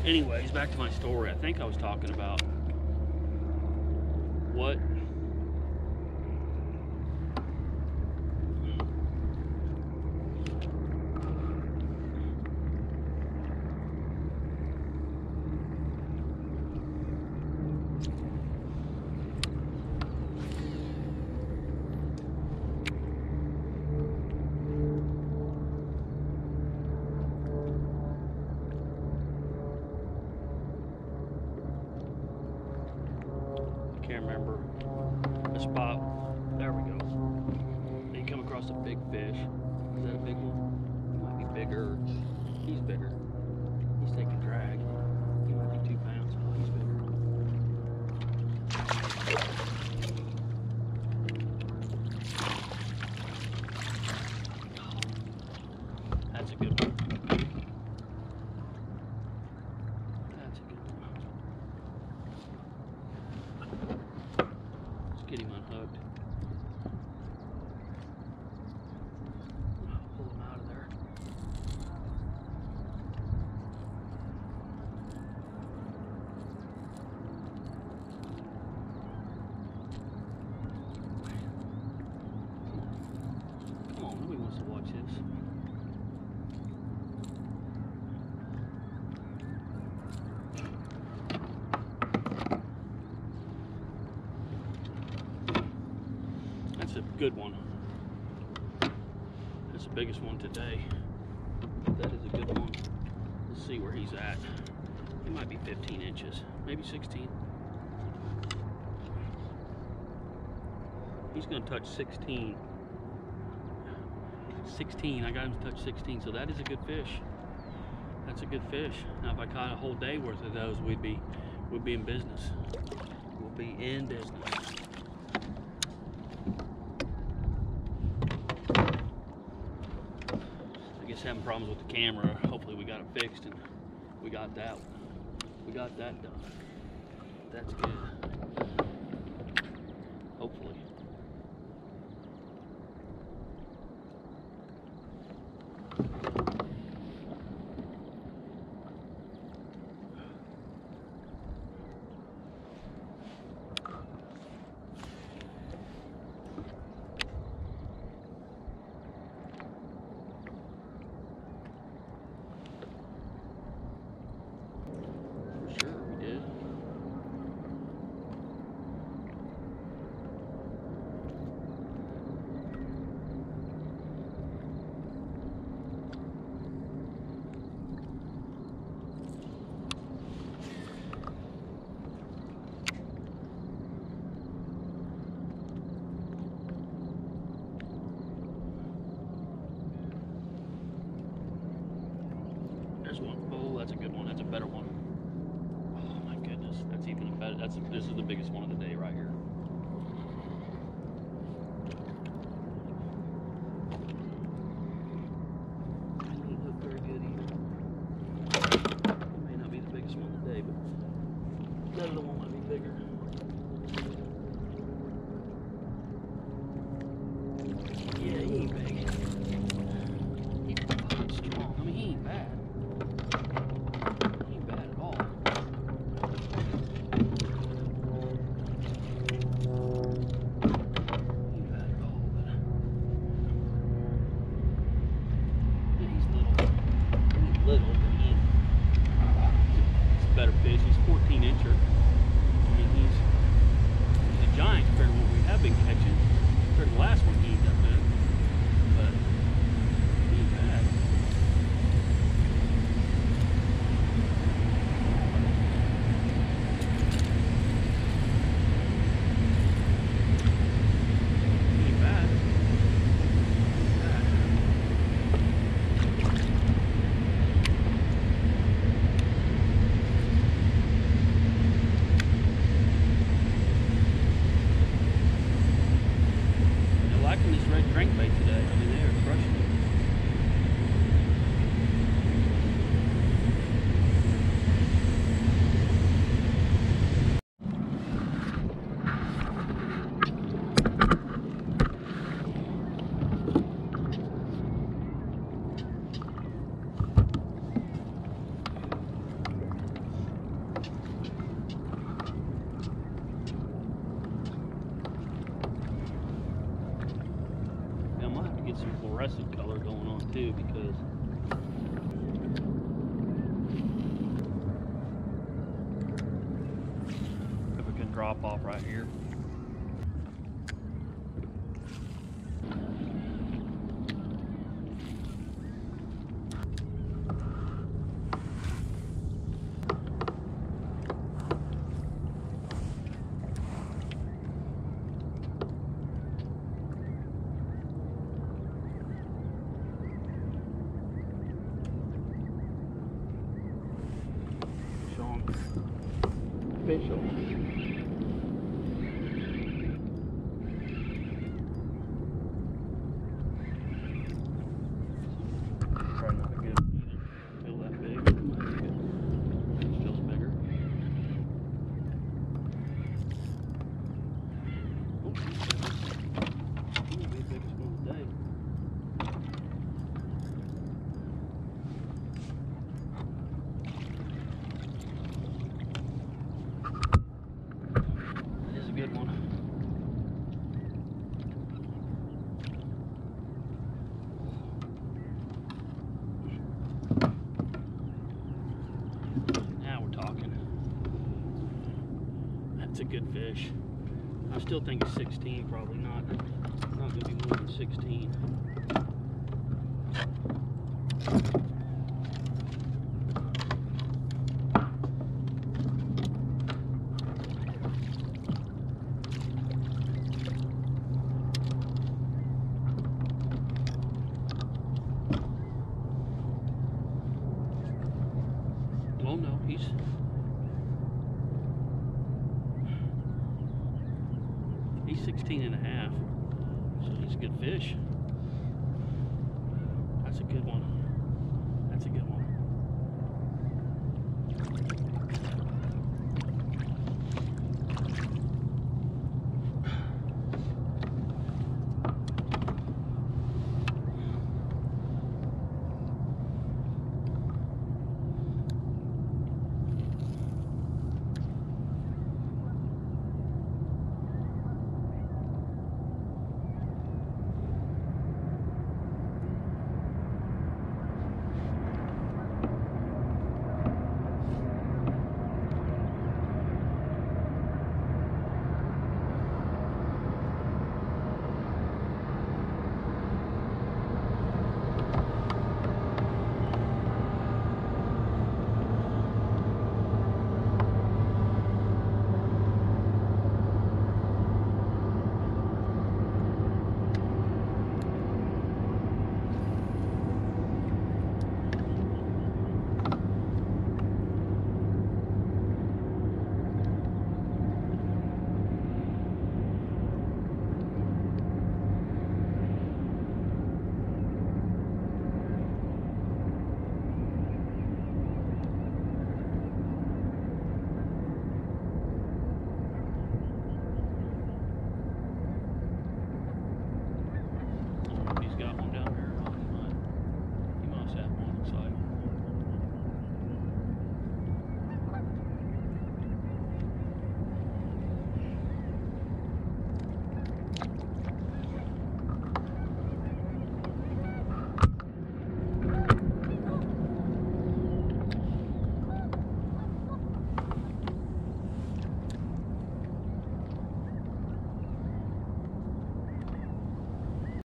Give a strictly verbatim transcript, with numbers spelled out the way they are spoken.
anyways, back to my story. I think I was talking about what can't remember the spot. There we go. You come across a big fish. Is that a big one? He might be bigger. He's bigger. He's taking drag. He might be two pounds. Oh, he's bigger. That's a good one. That's a good one. Get him unhooked. Pull him out of there. Come on, nobody wants to watch this. That's a good one. That's the biggest one today. That is a good one. Let's see where he's at. He might be fifteen inches, maybe sixteen. He's gonna touch sixteen. sixteen, I got him to touch sixteen, so that is a good fish. That's a good fish. Now if I caught a whole day worth of those, we'd be, we'd be in business. We'll be in business. Having problems with the camera. Hopefully we got it fixed and we got that we got that done. That's good. Hopefully. There's one. Oh, that's a good one. That's a better one. Oh my goodness, that's even a better. That's a, this is the biggest one of the day right here. He didn't look very good either. It may not be the biggest one of the day, but that other one might be bigger. Yeah, he ain't big. He's strong. I mean, he ain't bad. He ain't bad at all. He ain't bad at all, but yeah, he's little. He's little, but he ain't. He's a better fish. He's fourteen incher. I mean, he's he's a giant compared to what we have been catching. Compared to the last one he ain't that big. But he ain't bad. He ain't bad. He ain't bad. You liking this red crank fluorescent color going on too, because if it can drop off right here. Official. Probably not a good one either. Feel that big. That's good. It feels bigger. Oh, this might be the biggest one of the day. Good one. Now we're talking. That's a good fish. I still think it's sixteen, probably not. Not gonna be more than sixteen. Oh no, he's he's sixteen and a half, so he's a good fish. That's a good one.